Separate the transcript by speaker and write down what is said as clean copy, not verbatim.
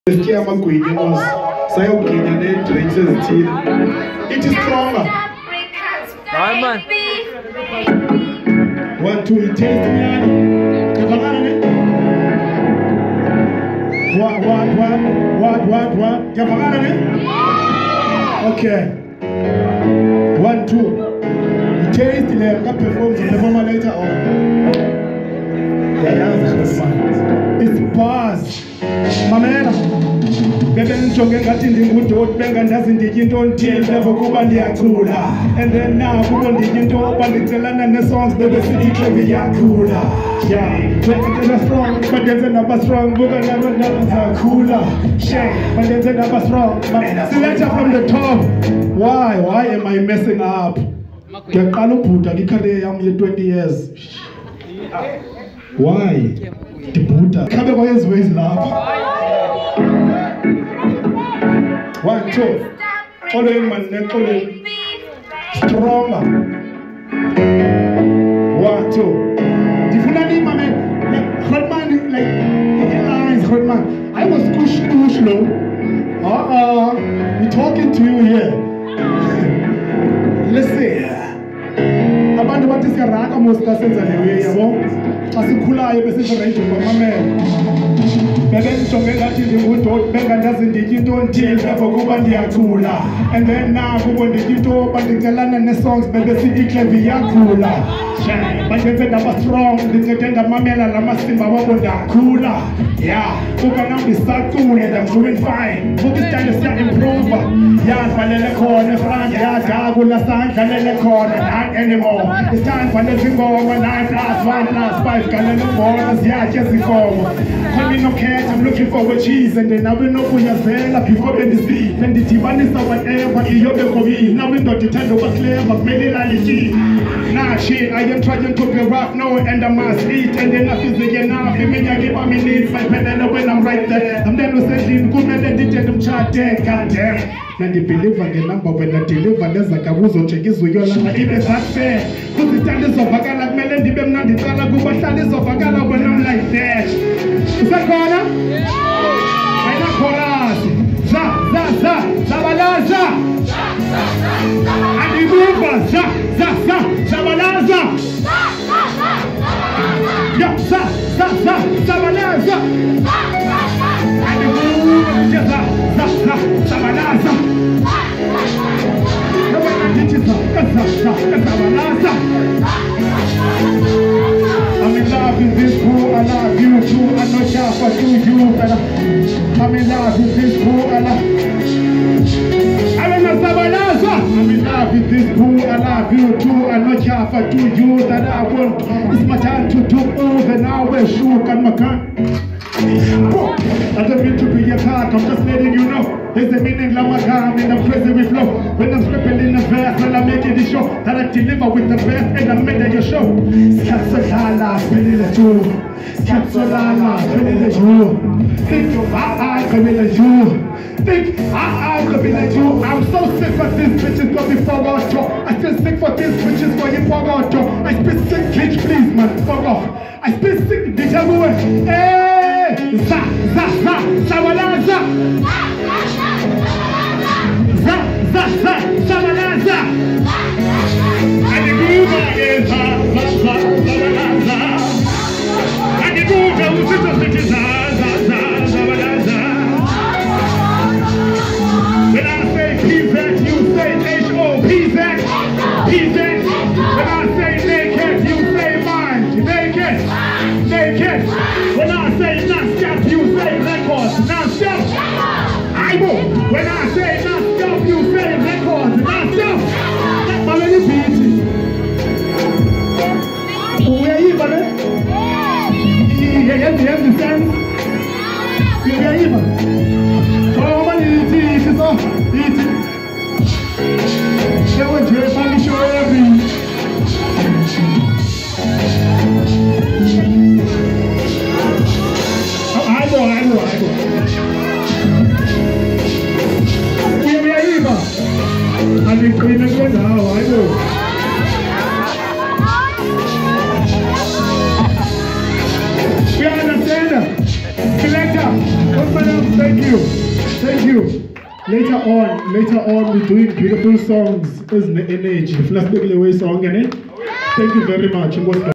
Speaker 1: It is stronger.
Speaker 2: Right, man.
Speaker 1: 1, 2, it tastes What? Okay. 1, 2. It tastes perform later on. It's bars. Mamela. Bebe njonge ngathi ndingudoti bengandazi nditye into nthile level kuba ndiyakhula. And then now kuba nditye into oba ndicelana ne-songs bebe sithi clever yakhula. Yeah, they're strong, but they're never strong. Buka never zakhula. Shame, but they're never strong. Selector from the top. Why am I messing up? Ngiyaqala ubhuda ngicareer yami ye-20 years. Why? Ndibhuda. Khabe kwayenziwe izilapha. 1, 2. Following man, following. Stronger. 1, 2. Different man, like Hotman, like eyes, Hotman. I was push low. We're talking to you here. Listen. Abantu bathi siyaraka muska senza lewe yabo. Asikhulayo bese sirejo kwamamela. Bebe njonge ngathi ndingudoti bengandazi nditye into nthile kuba ndiyakhula. And then now kuba nditye into bandicelana ne-songs bebe sithi clever yakhula. Bandenze ndaba strong ndincede ndamamela la masimba wabo ndakhula. Yeah, kuba nam ndisacule and I'm doing fine. Kuba isitayile siya-improve. Yadvalele khona efront yadakula sandlalele khona not anymore. It's time for the zingoma 9 plus 1 plus 5 galele mbona ziyatya zikomo. Khona inokhetha I'm looking for a cheese and then I've been up with your zela before the sea. Then the Tibanisa whatever you be COVID. Now we don't pretend over clever, made it like nah shit, I am trying to be rough no and I must eat and then I feel enough. If me give me needs my pen and when I'm right there. I'm then sending good men and did them chat dead, goddamn. Then the believer the number when I deliver there's a kabuzo checkis with your lana even that fair. Cause the talents of Bagala melody them not the color go but talents of Bagala when I'm like that. Is that corner? I not chorus. Zabalaza. And the movers. Zabalaza. Yeah, Zabalaza. And the movers. Zabalaza. I'm in love with this crew, I love you too, I know y'all for you, better. I'm in love with this crew, I love I'm in love with this crew, I love you too, I know y'all for you, that I want. It's my time to do over now, we're shook and my gun. I don't mean to be your talk, I'm just letting you know. There's a meaning like my calm and I'm crazy with flow. When I'm scribbling in the verse, when I'm making the show, that I deliver with the best and I'm making your show. Scapsolala, spinning the two. Scapsolala, spinning the two. Think I could be like you. Think I could be like you. I'm so sick for this bitches got me forgot yo. I still sick for this bitches for you forgot yo. I spit sick glitch please man, fuck off. I spit sick bitch everywhere. Hey! Zawalaza. Zawalaza. And the mover is Zawalaza. And the mover is Zawalaza. When I say PZ, you say H-O-PZ. PZ. When I say naked, you say mind. Naked. When I say non-stop, you say records. Non-stop. When I say non-stop, you say records. Non-stop. That's my little beat. Where are you, buddy? You understand? Where are you, buddy? Oh, man, eat it. Eat it. Show it to your family, show every. I know. Give me a river. And we clean again now, I know. You understand? Selector, what's my name? you. Later on, we're doing beautiful songs. Isn't energy? Thank you very much.